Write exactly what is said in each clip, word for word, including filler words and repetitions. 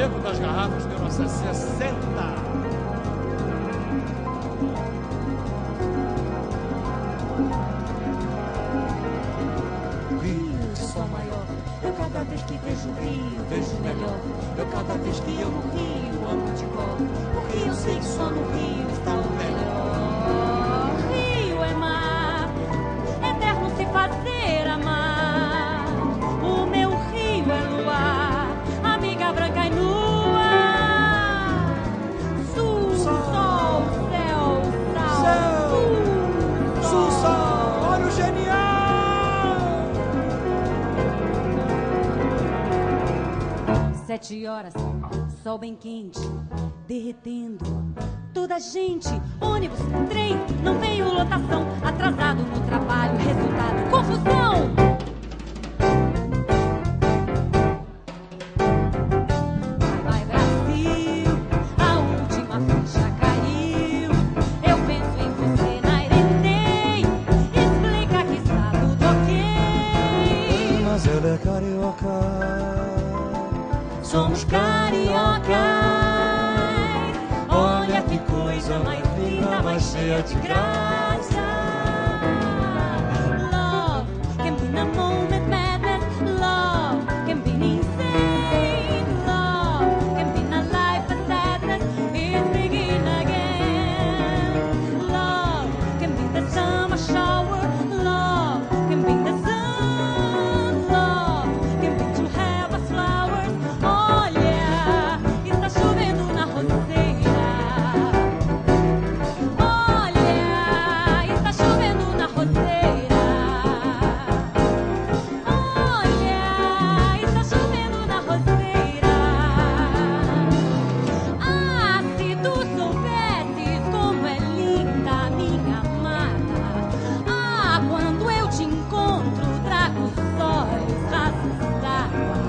Beco das Garrafas, mil novecentos e sessenta. Cada vez que vejo o Rio, vejo melhor. Eu cada vez que amo o Rio, amo de cor. Porque eu sei que só no Rio está o melhor. Rio é mar, eterno se fazer amar. O meu Rio é luar, amiga branca e nua. Sul, sol, sol céu, sal, Céu, sul, sul, sol, olha o genial. Sete horas, sol bem quente, derretendo toda a gente. Ônibus, trem, não veio lotação. Atrasado no trabalho, resultado, confusão. Vai, vai, Brasil, a última ficha caiu. Eu penso em você na Irenei. Explica que está tudo ok. Mas ela é carioca. Somos cariocas. Olha que coisa mais linda, mais cheia de graça. Love can be a moment madness. Love can be insane. Love can be a life of sadness. It's begin again. Love can be the summer shower. Love can be the sun. Love can be to have a flowers. Olha, está chovendo na roceira. Olha, está chovendo na roceira. Olha, está chovendo na roceira. Ah, se tu soubesses como é linda a minha amada. Ah, quando eu te encontro, trago os olhos rasos d'água.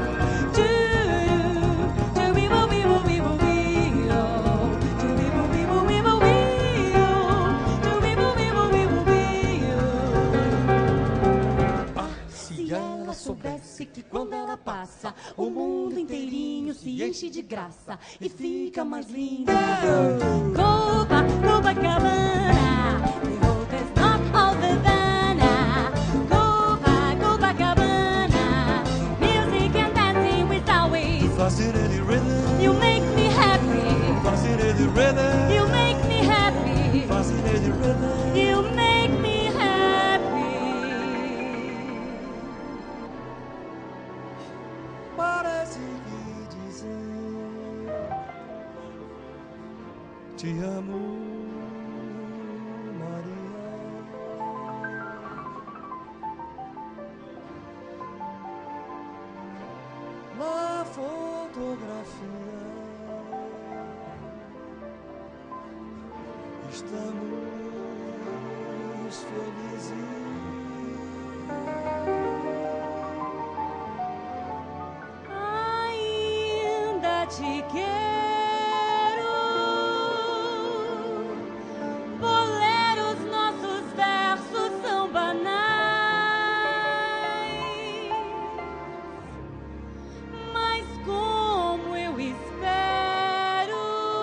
Se ela soubesse que quando ela passa, o mundo inteirinho se enche de graça e fica mais lindo. Copa, Copacabana, the hope is not all the Havana. Copa, Copacabana, music and dancing with always. Fascinating rhythm. You make me happy. Fascinating rhythm. You make me happy. Fascinating rhythm. You make me happy. Parece que dizer te amo, Maria. Na fotografia estamos felizes. Ainda te quero. Boleros, nossos versos são banais. Mas como eu espero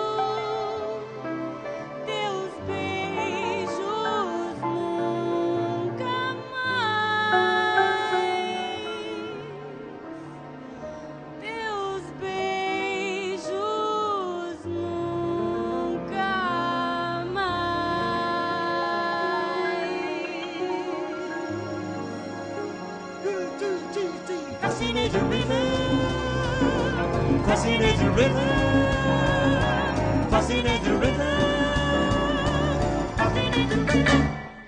teus beijos nunca mais. Teus beijos nunca mais. Fascinating rhythm. Fascinating rhythm. Fascinating rhythm. Fascinating rhythm.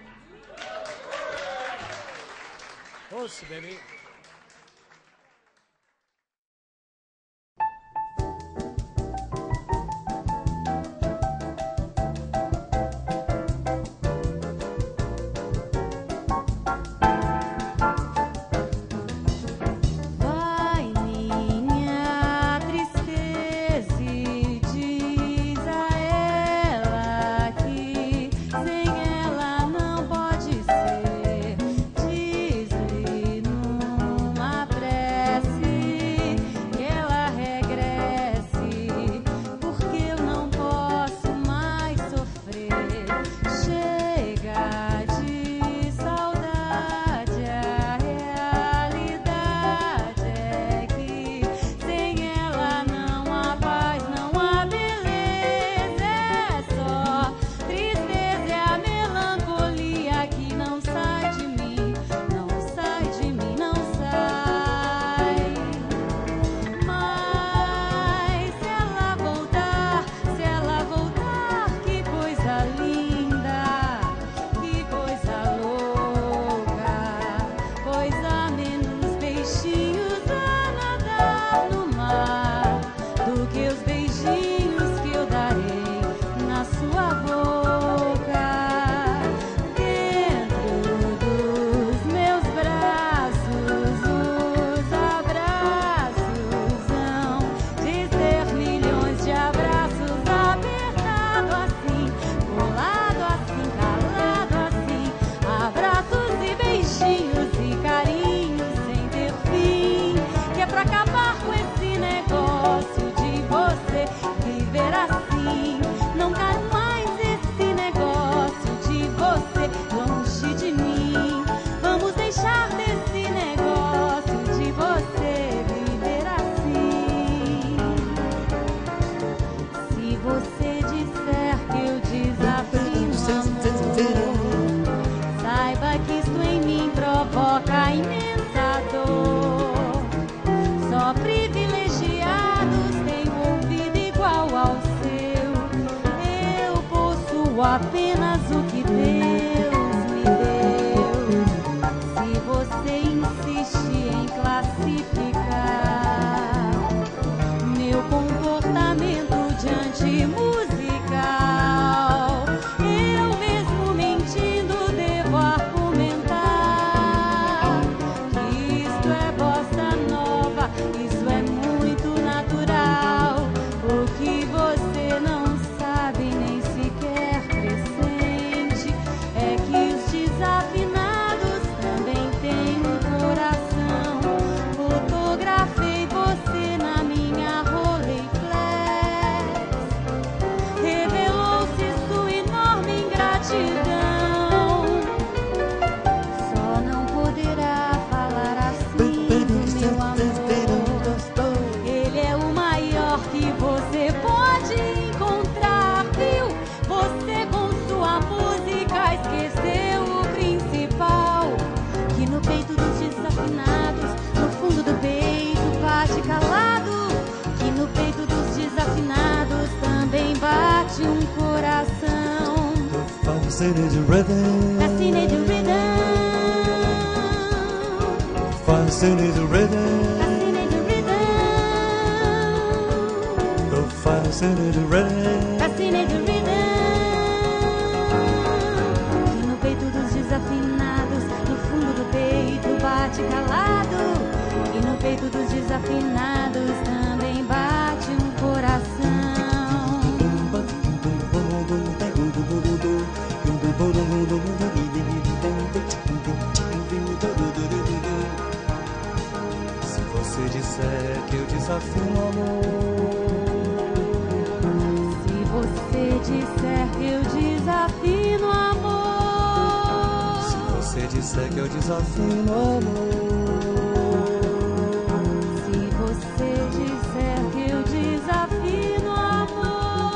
Ouça, baby. Vai minha tristeza e diz a ela que sem ela não pode ser. Diz-lhe num apenas o que Deus me deu. Se você insiste em classificar meu comportamento diante musical, eu mesmo mentindo devo argumentar que isto é bossa nova, isso é muito natural. O que você não sabe nem sequer pressente é que os desafinados também têm um coração. Fotografei você na minha Rolleiflex, revelou-se sua enorme ingratidão. Só não poderá falar assim do meu amor. Ele é o maior que você pode encontrar, viu? Você com sua música esqueceu o principal, que no peito dos desafinados, no fundo do peito bate calado, que no peito dos desafinados também bate um coração. Fascinated rhythm. Fascinated rhythm, Fascinated rhythm. fascinated rhythm, The fascinated rhythm. fascinated rhythm, que no peito dos desafinados, no fundo do peito bate calado, e no peito dos desafinados também bate um coração. Se você disser que eu desafio o amor, Se você disser que eu desafino amor, se você disser que eu desafio o amor, se você disser que eu desafino amor,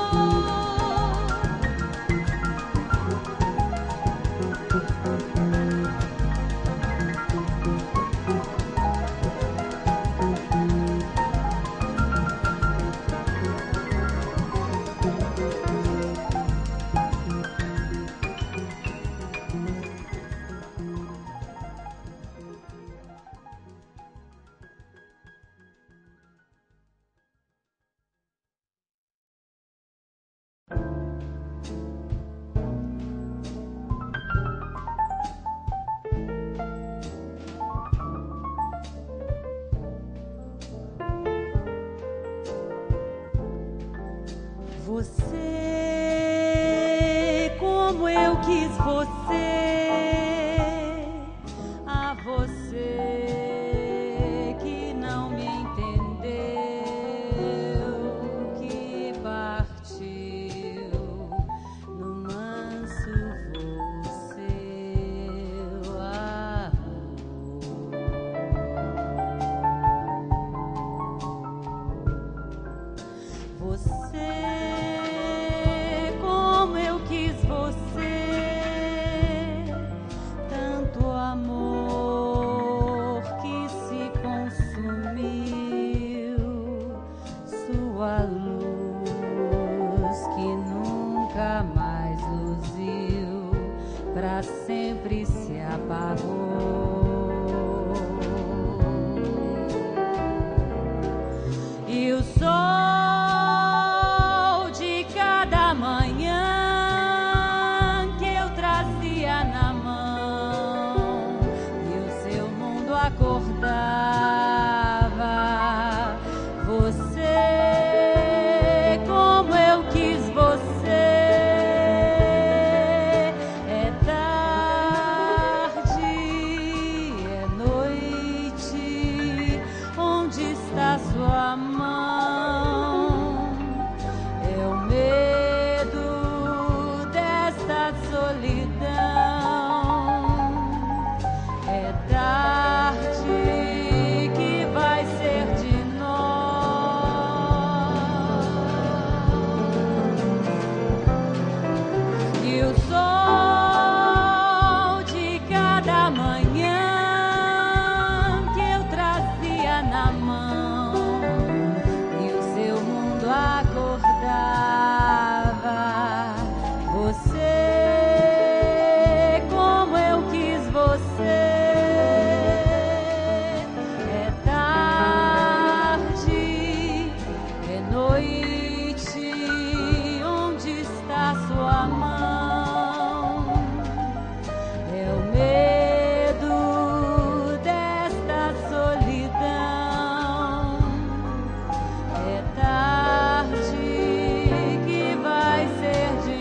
você como eu quis você, a você que não me entendeu, que partiu no manso voo seu amor. Você como eu quis você, tanto amor que se consumiu, sua luz que nunca mais luziu, pra sempre se apagou. E o sol de cada manhã que eu trazia na mão, e o seu mundo acordava. Você como eu quis você, é tarde, é noite, onde está sua mão? É o medo desta solidão. É tarde, que vai ser de nós? E o sol de cada manhã que eu trazia na mão, e o seu mundo acordava. você como eu quis você. É tarde, é noite, onde está sua mão? É o medo desta solidão. É tarde que vai ser de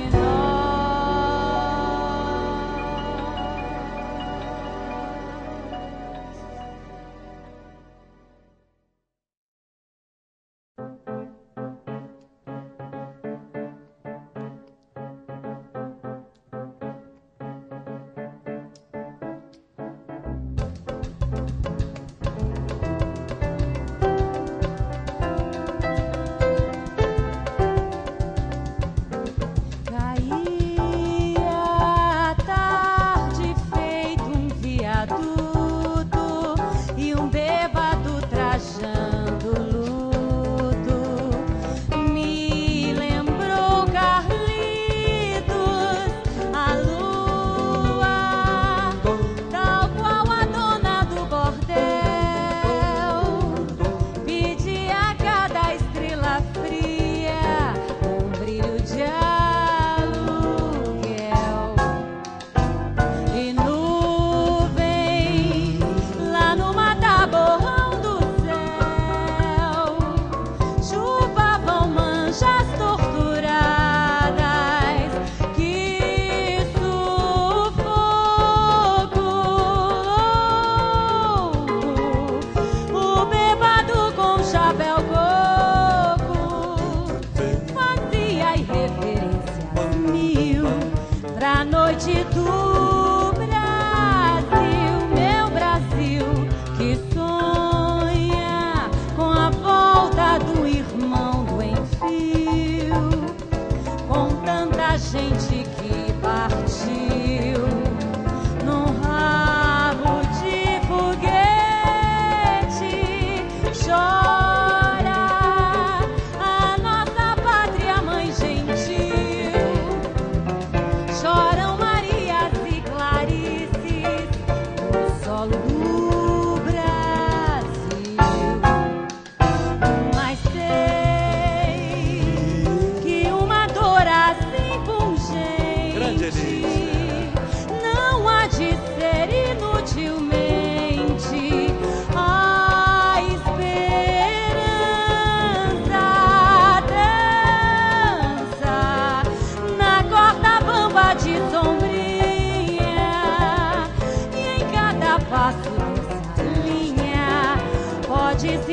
do Brasil, meu Brasil, que sonha com a volta do irmão do Enfio, com tanta gente que partiu num rabo de foguete. Chora a nossa pátria mãe gentil, choram Marias e Clarices no solo do Brasil. Mas sei que uma dor assim pungente não há de ser inutilmente a esperança dança na corda bamba de sombrinha, e em cada passo dessa linha pode se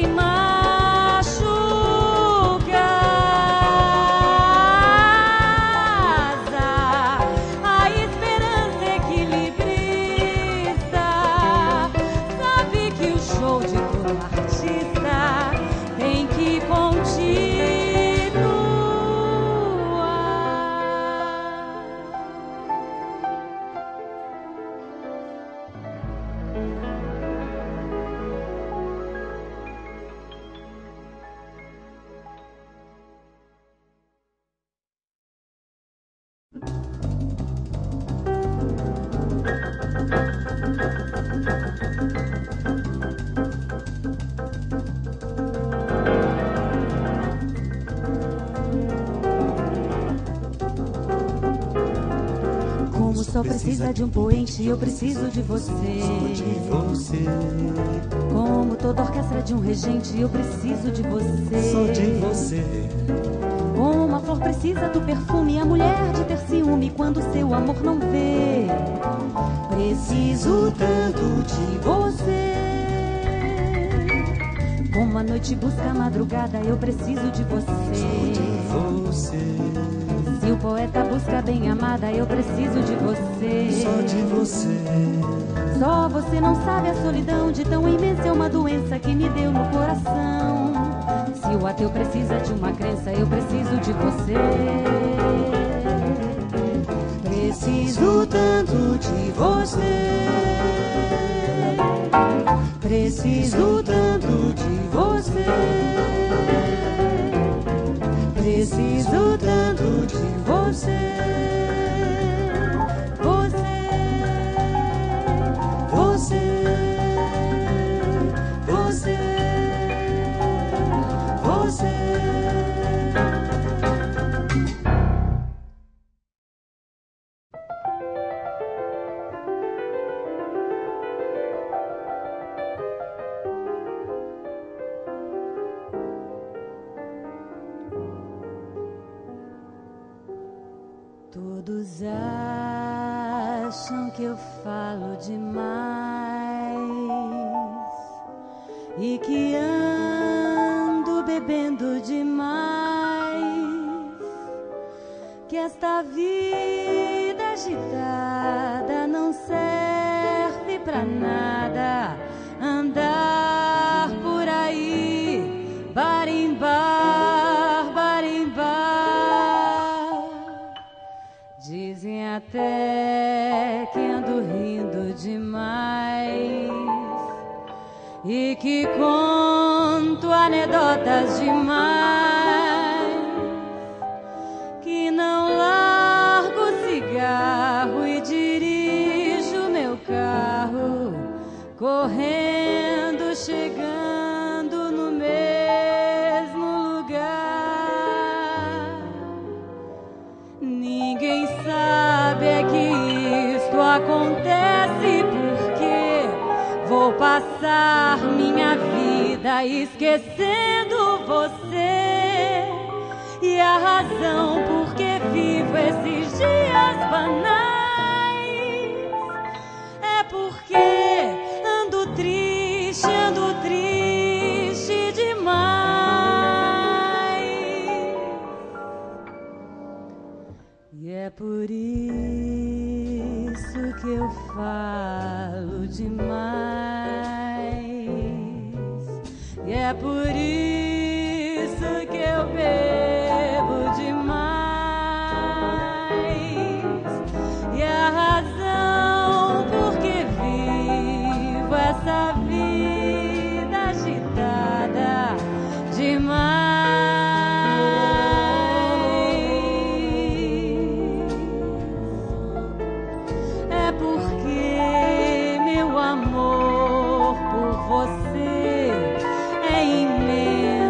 machucar. A esperança equilibrista sabe que o show de todo artista tem que continuar. Como o sol precisa de um poente, eu preciso de você. de você, Como toda orquestra de um regente, eu preciso de você. só de você. Como a flor precisa do perfume, a mulher de ter ciúme quando seu amor não vê. Preciso tanto de você. Como a noite busca a madrugada, eu preciso de você. Você, Se o poeta busca a bem amada, eu preciso de você. só de você. Só você não sabe a solidão de tão imensa é uma doença que me deu no coração. Se o ateu precisa de uma crença, eu preciso de você. Preciso tanto de você. Preciso tanto de você. Preciso tanto de você. Todos acham que eu falo demais e que ando bebendo demais, que esta vida agitada não serve pra nada, andar por aí, barimbar, barimbar. Dizem até que ando rindo demais e que conto anedotas demais, que não largo o cigarro e dirijo meu carro correndo, chegando no mesmo lugar. Ninguém sabe é que isto acontece porque vou passar minha vida esquecendo você. E a razão por que vivo esses dias banais é porque ando triste, ando triste demais. E é por isso que eu falo demais. E é por isso que eu bebo demais. E a razão por que vivo essa vida agitada demais é porque meu amor por você é imenso.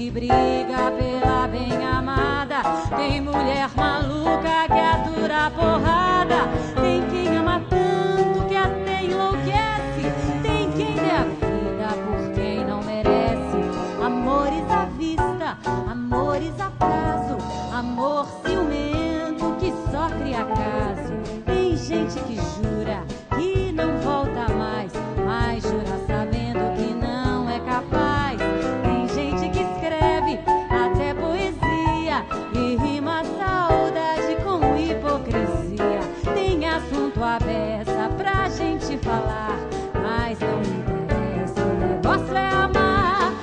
que briga pela bem-amada, tem mulher maluca que atura a porrada, tem quem ama tanto que até enlouquece, tem quem dê a vida por quem não merece. Amores à vista, amores a prazo, amor ciumento que só cria caso. Tem gente que jura que não volta mais, mas jura sabendo que não é capaz. Tem gente que escreve até poesia e rima a saudade com hipocrisia. Tem assunto à beça pra gente falar, mas não interessa, o negócio é amar.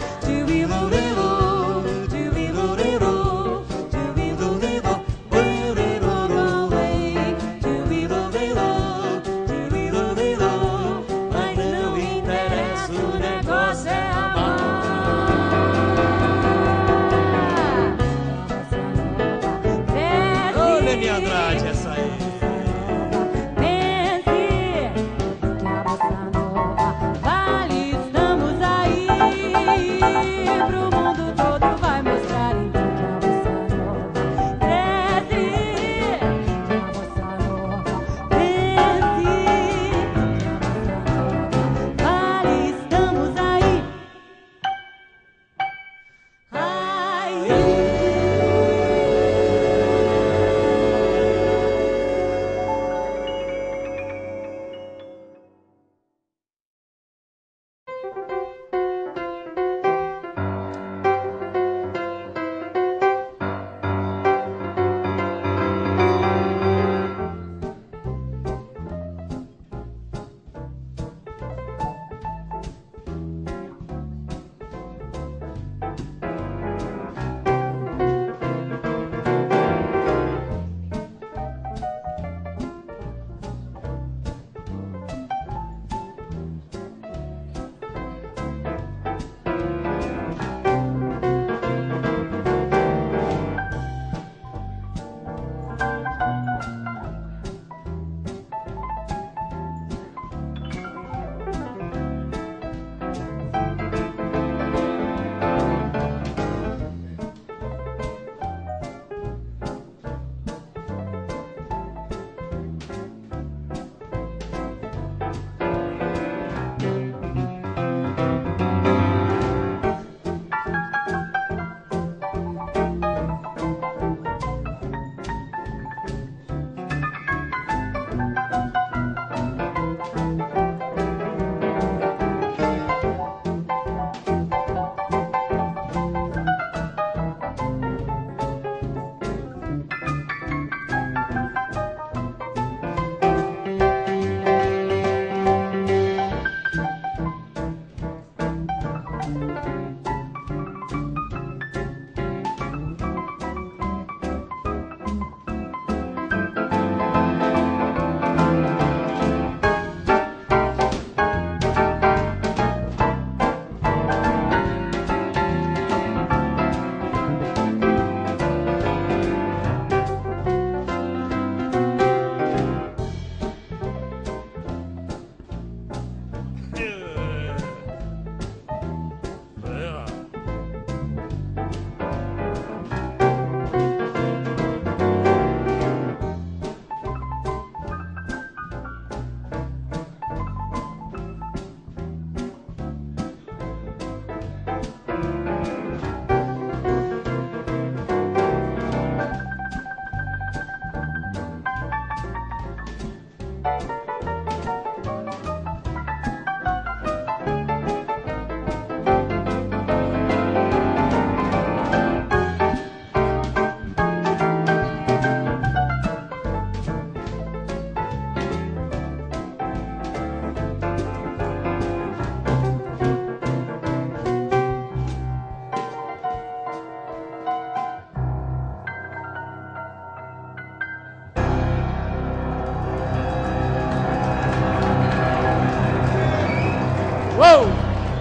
Uou!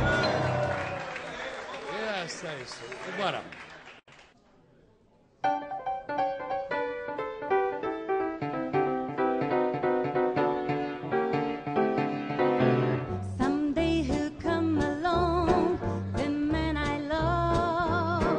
Essa é isso. Bora. Someday he'll come along, the man I love.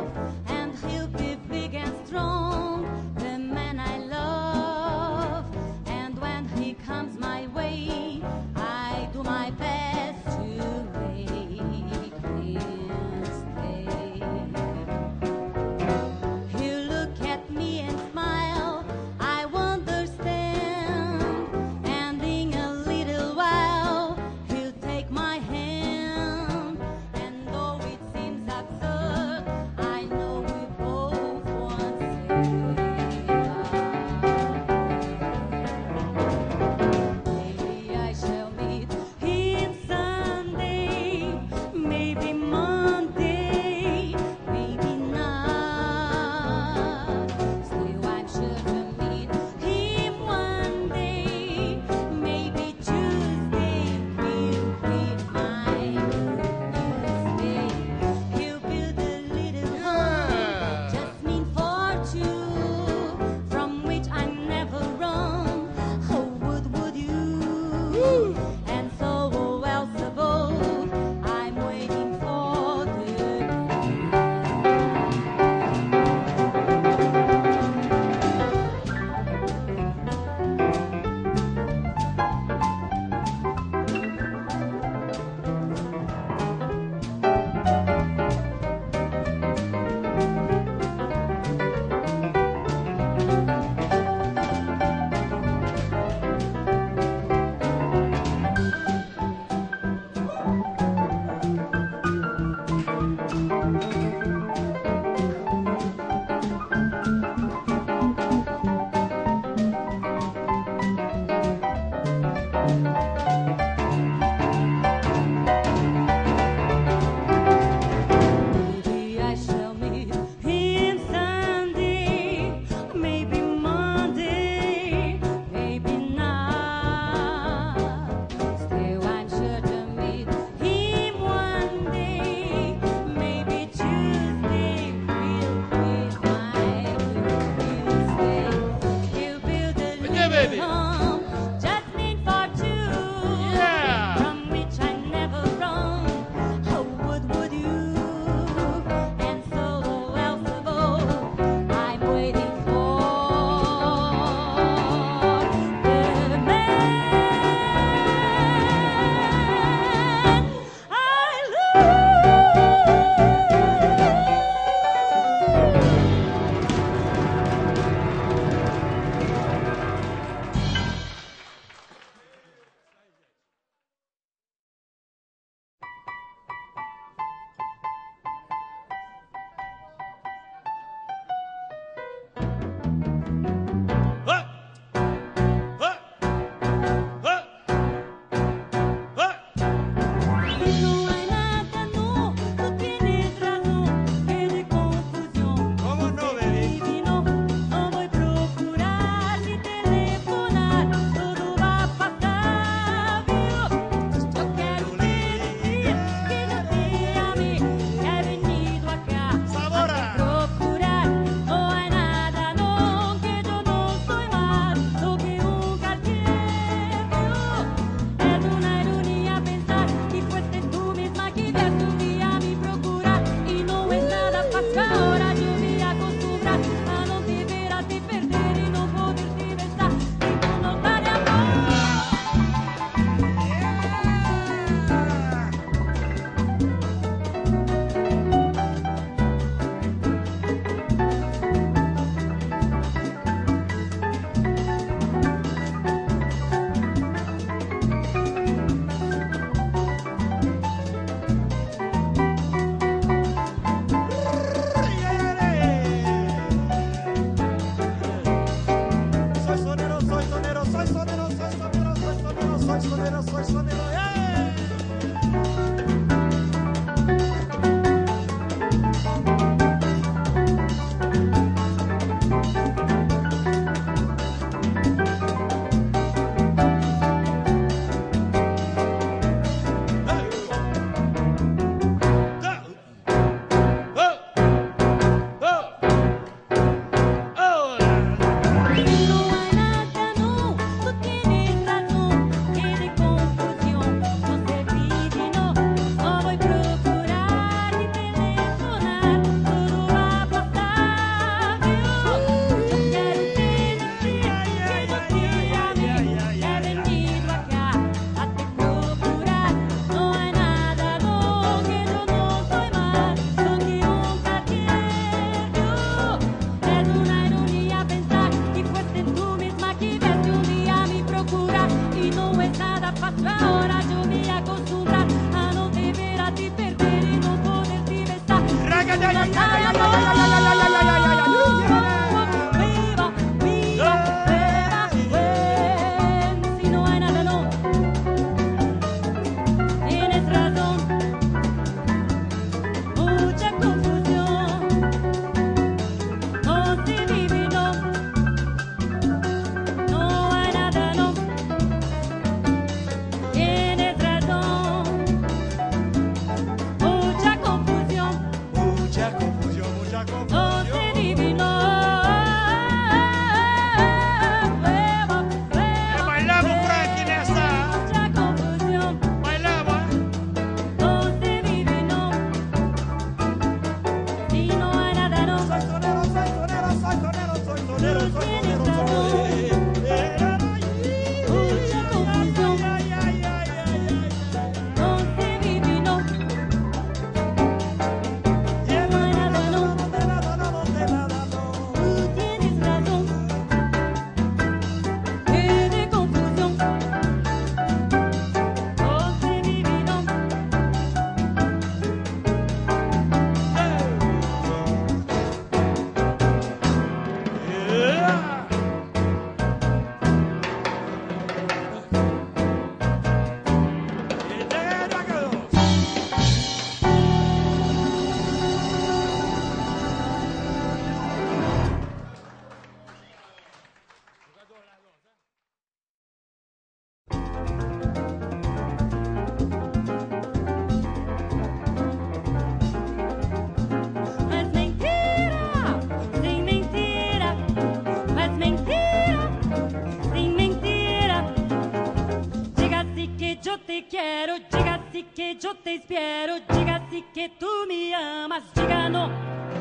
yo te espero, diga sí que tú me amas, diga no,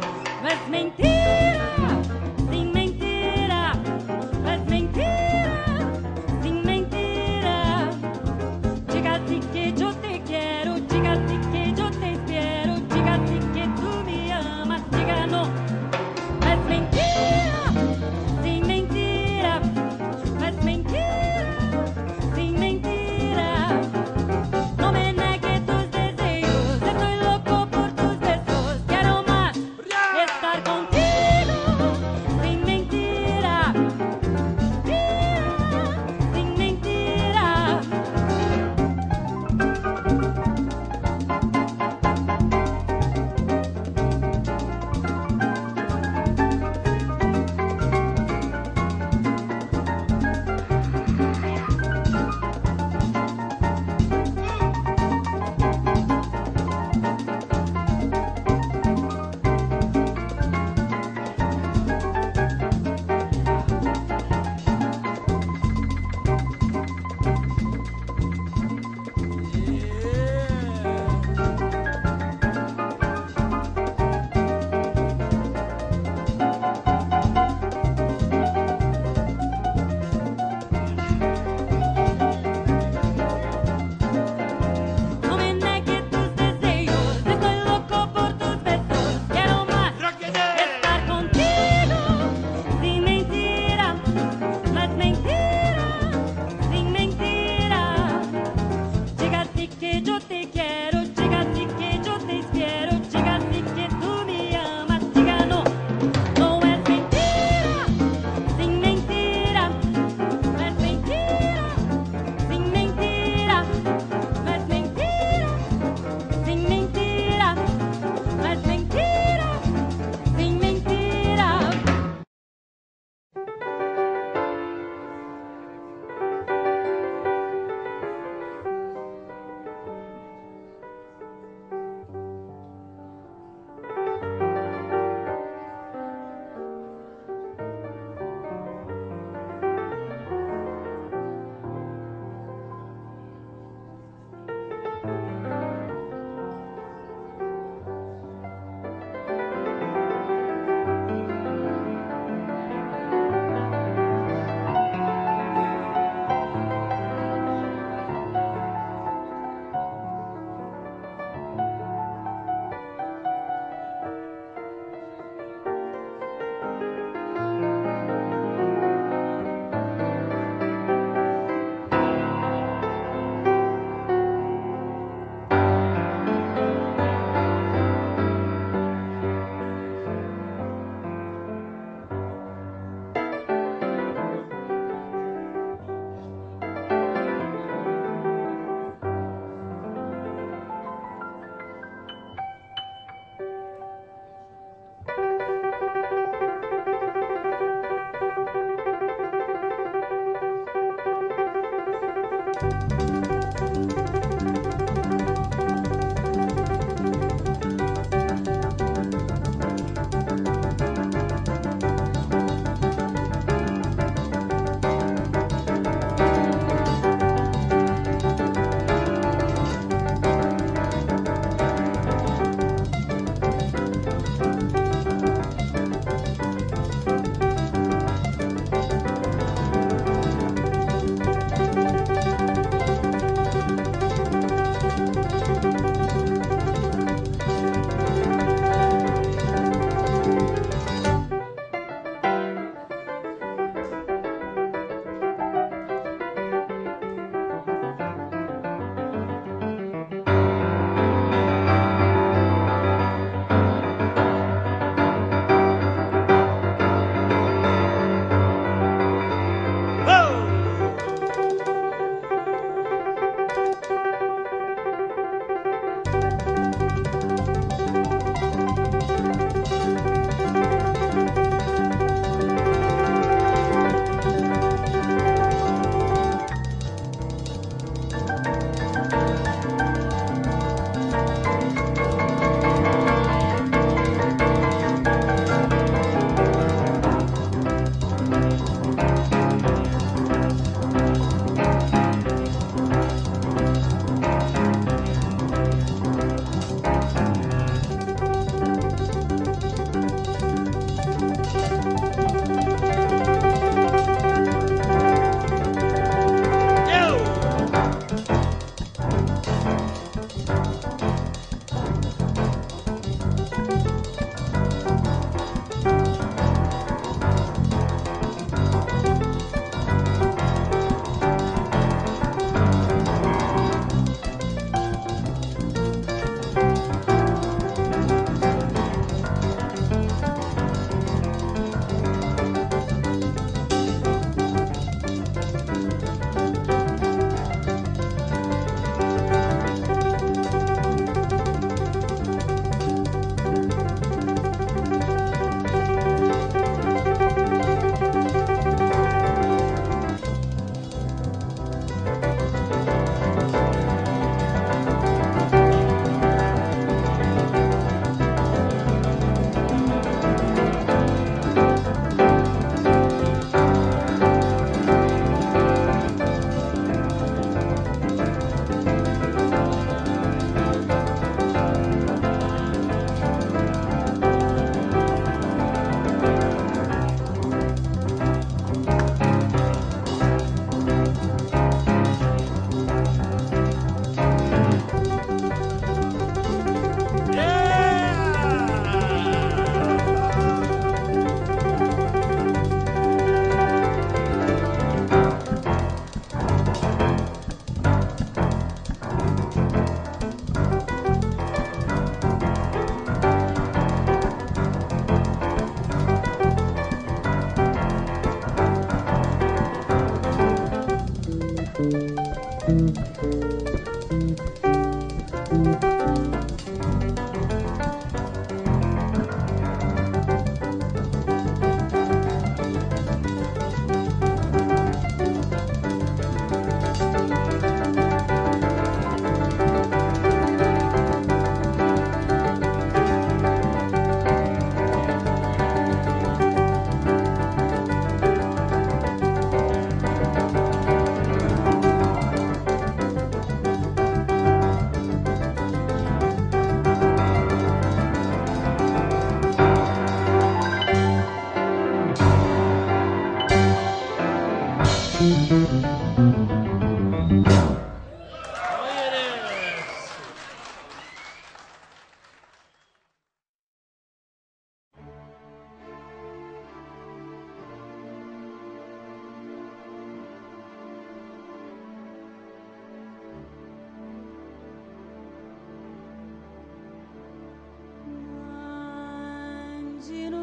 no es mentira, sin mentira, no es mentira, sin mentira, diga sí que yo te quiero, diga sí que yo te espero, diga sí que tú me amas, diga no, no es mentira, sin mentira, no es mentira, sin mentira. No me negues tus deseos, estoy loco por tus besos. Quiero más estar contigo.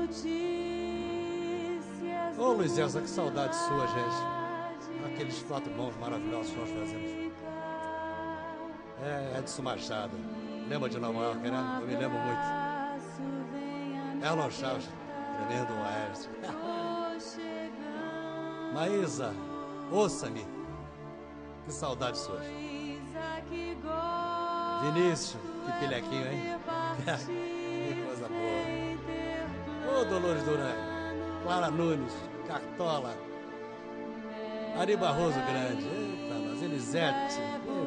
Ô, Luiz Elza, que saudade sua, gente. Aqueles quatro mãos maravilhosos que nós fazemos. É, Edson Machado. Lembra de Nova York, né? Eu me lembro muito. Erlon Chaves, tremendo maestro. Maísa, ouça-me. Que saudade sua. Vinícius, que pilequinho, hein? Que coisa boa. Ô, Dolores Duran, Clara Nunes, Cartola, Ari Barroso Grande, eita, nós, Elisete,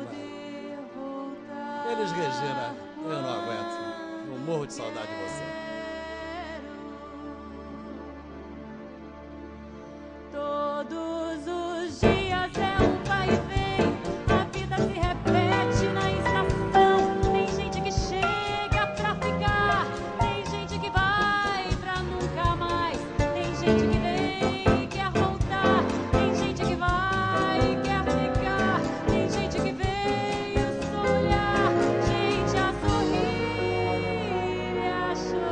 Elis Regina, eu não aguento, eu morro de saudade de você. Todos os dias é um vai e vem, a vida se repete na estação. Tem gente que chega pra ficar, tem gente que vai pra nunca mais. Tem gente que vem e quer voltar, tem gente que vai e quer ficar, tem gente que veio sonhar, gente a sorrir e a chorar.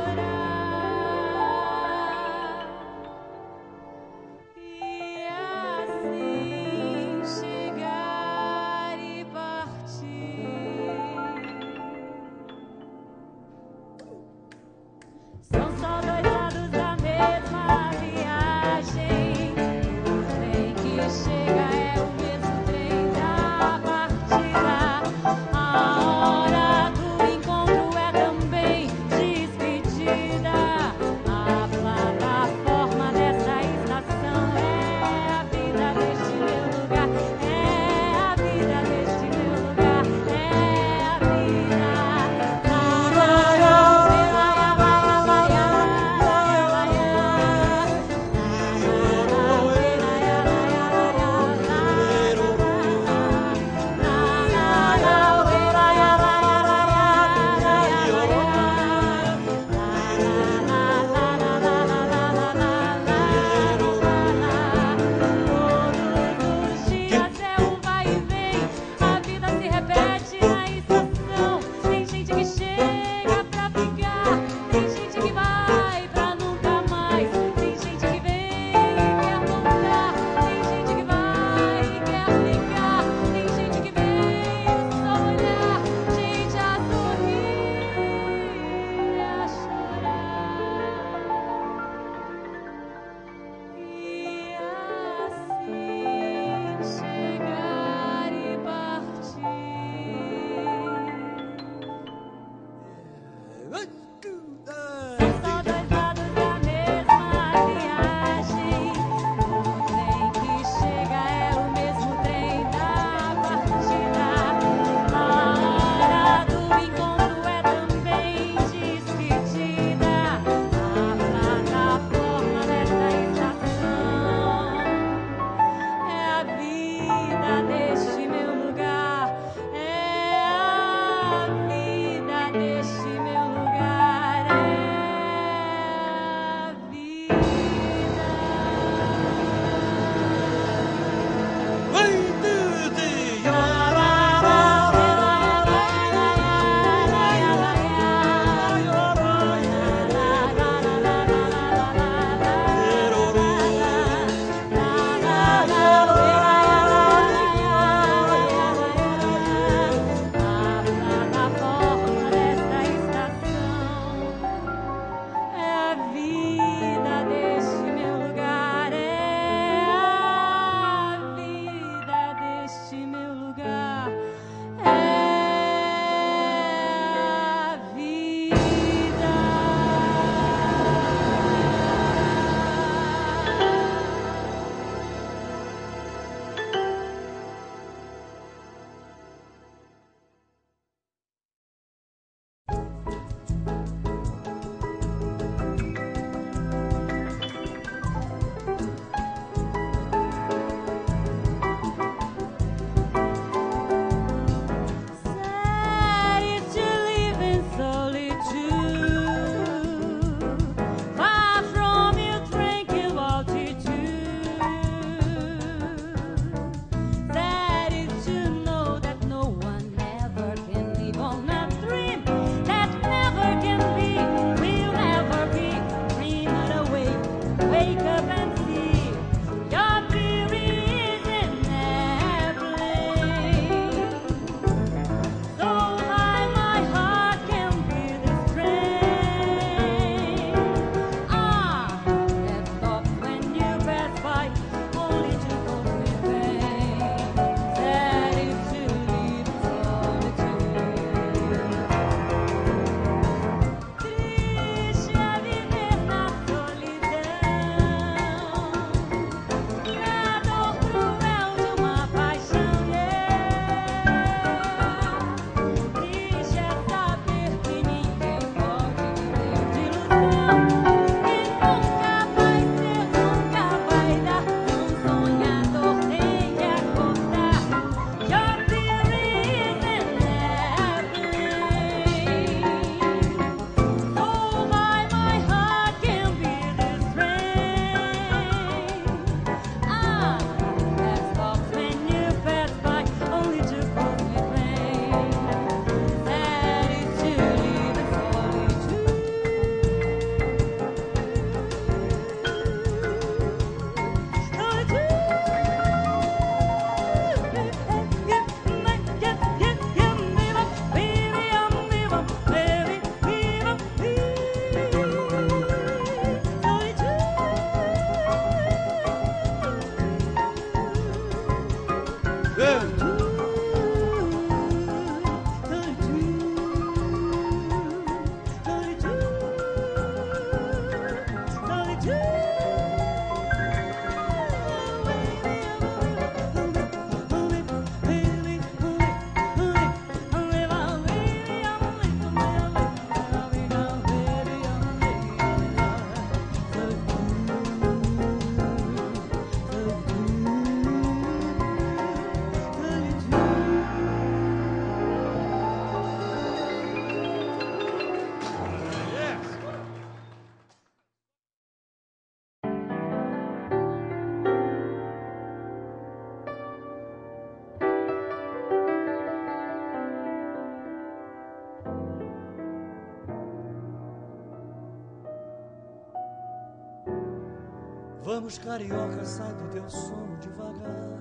Vamos, carioca, sai do teu sono devagar.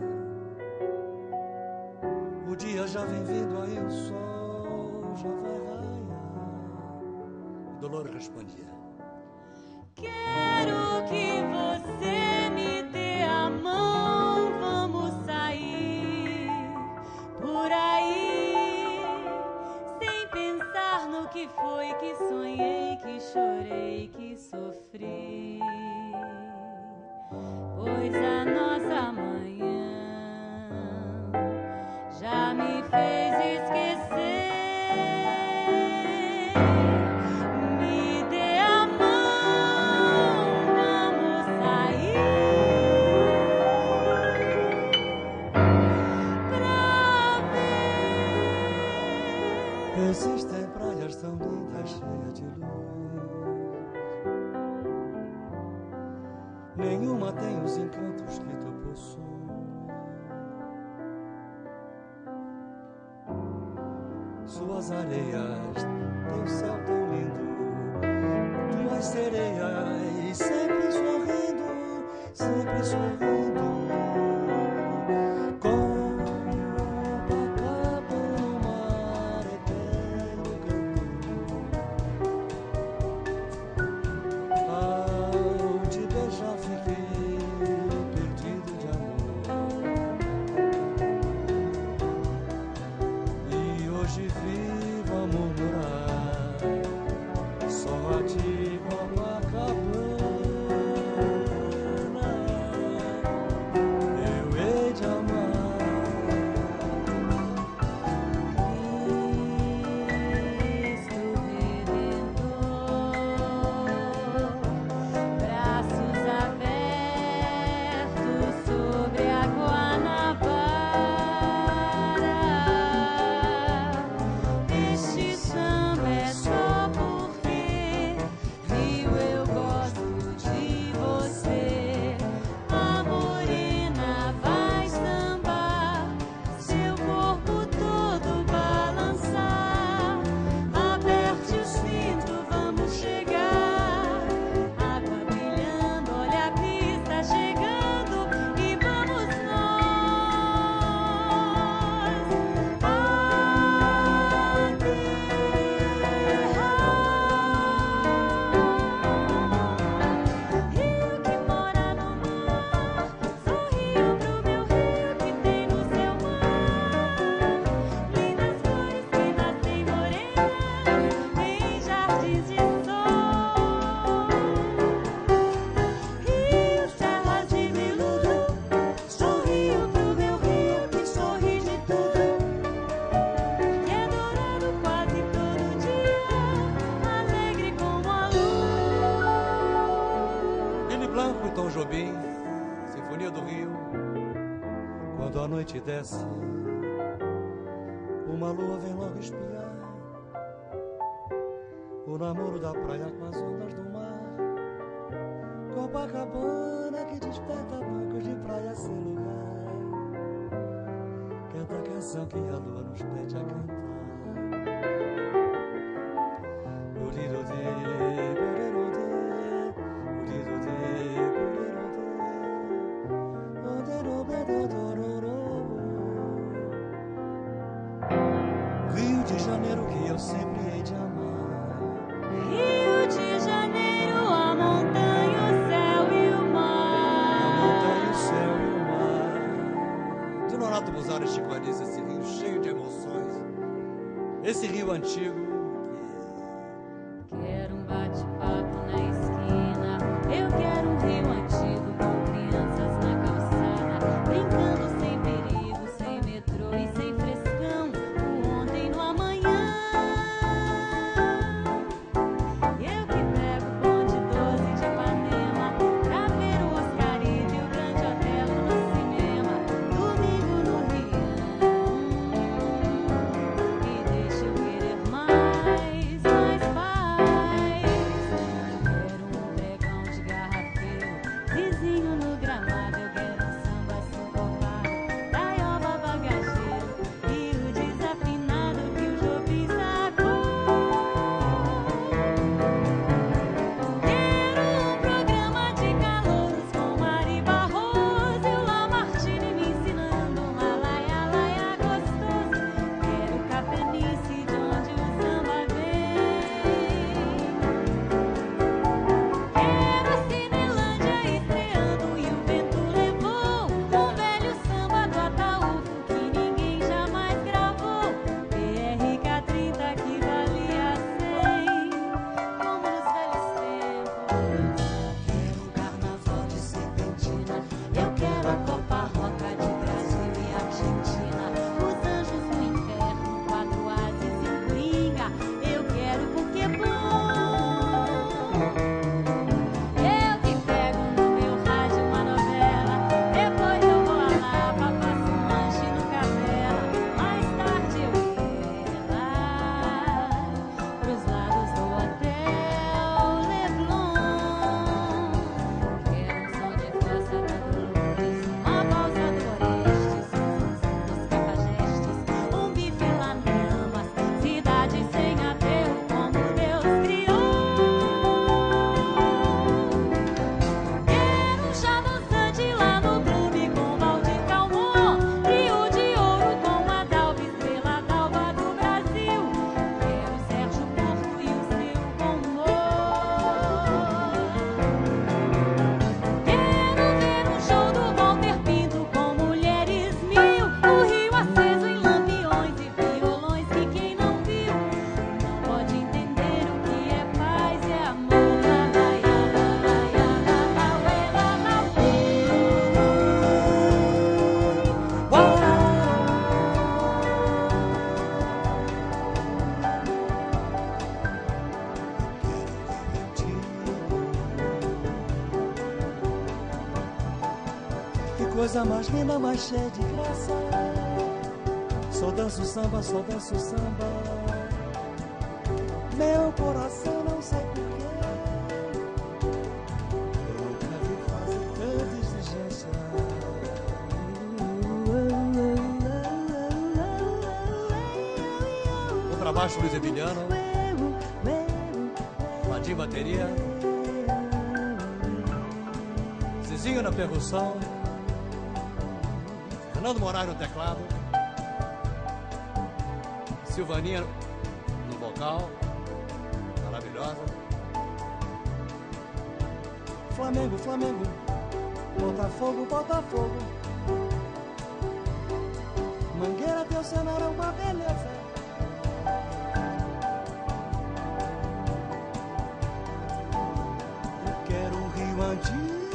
O dia já vem vindo, aí o sol já vai raiar. E Dolores respondia: quero que você me dê a mão, vamos sair por aí, sem pensar no que foi que sonhei, que chorei, que sofri. Pois a nossa manhã já me fez esquecer. Me dê a mão, vamos sair pra ver. existem praias tão lindas, cheias de luz. Nenhuma tem os encantos que tu possui. Suas areias têm o céu tão lindo, tuas sereias sempre sorrindo, sempre sorrindo. Copacabana, o mar eterno cantou. Ao te beijar fiquei perdido de amor. E hoje vivo a murmurar só a ti, Copacabana, eu hei de amar. Cristo Redentor, braços abertos sobre a Guanabara. Este samba é só porque, Rio, eu gosto de você. A morena vai sambar, seu corpo todo balançar. Aperte o cinto, vamos chegar. Água brilhando, olha a pista chegando. E vamos nós aterrar. Rio que mora no mar, sorriu pro meu rio que tem no seu mar. Lindas flores que nascem morenas em jardins de sol. Rio, serras de veludo, sorriu pro meu rio que sorri de tudo. Que é dourado quase todo dia, alegre como a luz. Lili Blanco e Tom Jobim, Sinfonia do Rio. Quando a noite desce, uma lua vem logo espiar o namoro da praia com as ondas do mar. Copacabana que desperta bancos de praia sem lugar. Canta a canção que a lua nos pede a cantar. Urirode, urirode, urirode, urirode, Rio de Janeiro que eu sempre hei de amar. Rio de Janeiro, a montanha, o céu e o A mar. montanha, o céu e o mar. De Nonato Buzares e Chico Anísio, esse rio cheio de emoções. coisa mais linda, mais cheia de graça. Só danço samba, só danço samba. Meu coração não sei porquê. Eu nunca vi fazer tanta exigência. Contrabaixo Luiz Emiliano, Vadim bateria, Zizinho na percussão, Fernando Moraes no teclado, Silvaninha no vocal, maravilhosa. Flamengo, Flamengo, Botafogo, Botafogo. Mangueira, teu cenário é uma beleza. Eu quero um Rio antigo.